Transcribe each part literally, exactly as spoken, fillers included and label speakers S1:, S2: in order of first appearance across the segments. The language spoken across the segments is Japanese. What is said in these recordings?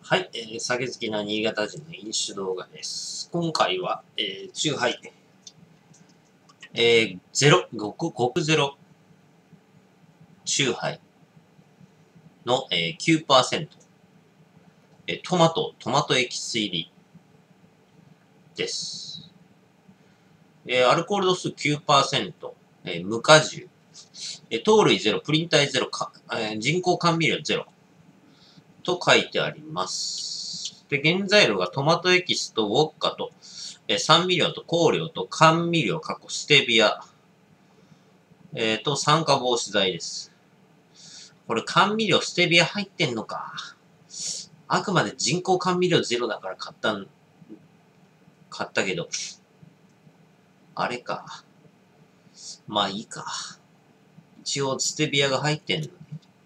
S1: はい、えー、酒好きな新潟人の飲酒動画です。今回は、えー、チューハイ、えー、ゼロ、極、極ゼロチューハイの、えー、きゅうパーセント、えー、トマト、トマトエキス入りです。えー、アルコール度数 きゅうパーセント、えー、無果汁、えー、糖類ゼロ、プリン体ゼロ、かえー、人工甘味料ゼロと書いてあります。で、原材料がトマトエキスとウォッカと、えー、酸味料と香料と甘味料、過去ステビア、えっ、ー、と、酸化防止剤です。これ甘味料ステビア入ってんのか。あくまで人工甘味料ゼロだから買ったん、買ったけど、あれか。まあいいか。一応ステビアが入ってんのね。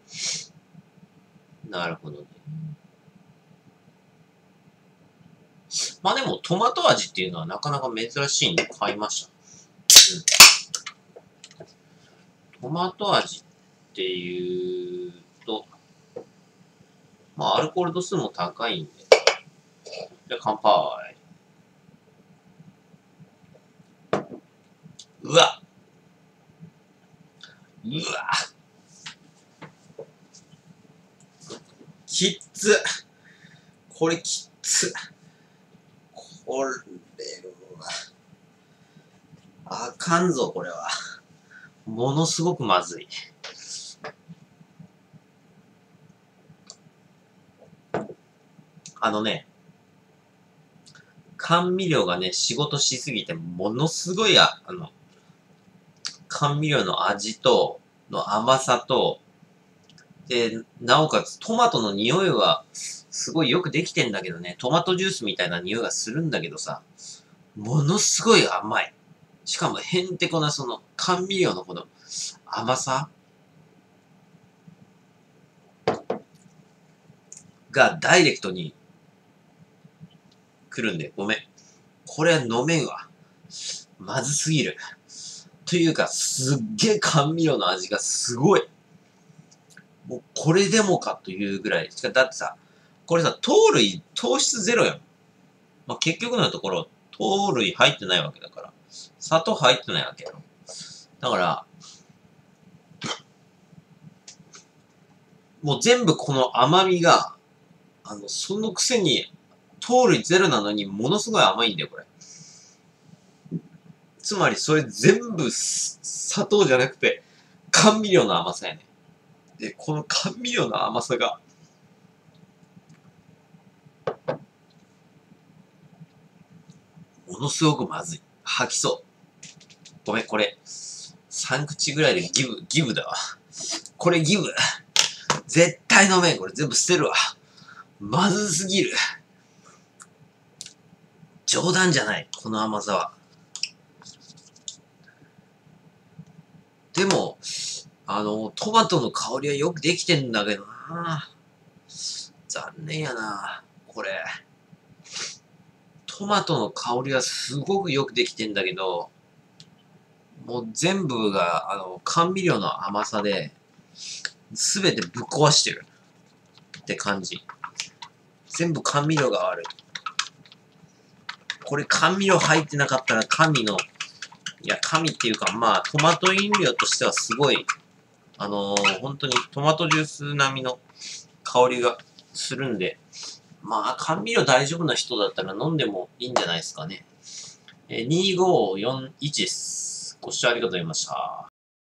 S1: なるほどね。まあでもトマト味っていうのはなかなか珍しいんで買いました。うん、トマト味っていうと、まあアルコール度数も高いんで。じゃあ乾杯。うわうわきっつこれきっつこれはあかんぞこれはものすごくまずい。あのね甘味料がね仕事しすぎてものすごいああの甘味料の味との甘さとで、なおかつトマトの匂いはすごいよくできてんだけどね、トマトジュースみたいな匂いがするんだけどさ、ものすごい甘い。しかもへんてこなその甘味料のこの甘さがダイレクトに来るんで、ごめん。これは飲めんわ。まずすぎる。というか、すっげえ甘味料の味がすごい。もうこれでもかというぐらい。だってさ、これさ、糖類、糖質ゼロやん。まあ、結局のところ、糖類入ってないわけだから。砂糖入ってないわけやろ。だから、もう全部この甘みが、あの、そのくせに、糖類ゼロなのにものすごい甘いんだよ、これ。つまりそれ全部砂糖じゃなくて、甘味料の甘さやね。で、この甘味料の甘さが、ものすごくまずい。吐きそう。ごめん、これ、さん口ぐらいでギブ、ギブだわ。これギブ。絶対飲めん。これ全部捨てるわ。まずすぎる。冗談じゃない。この甘さは。でも、あの、トマトの香りはよくできてんだけどな。残念やな。これ。トマトの香りはすごくよくできてんだけど、もう全部が、あの、甘味料の甘さで、すべてぶっ壊してる。って感じ。全部甘味料が悪い。これ甘味料入ってなかったら神の、いや、神っていうか、まあ、トマト飲料としてはすごい、あのー、本当にトマトジュース並みの香りがするんで、まあ、甘味料大丈夫な人だったら飲んでもいいんじゃないですかね。えー、にごよんいちです。ご視聴ありがとうございました。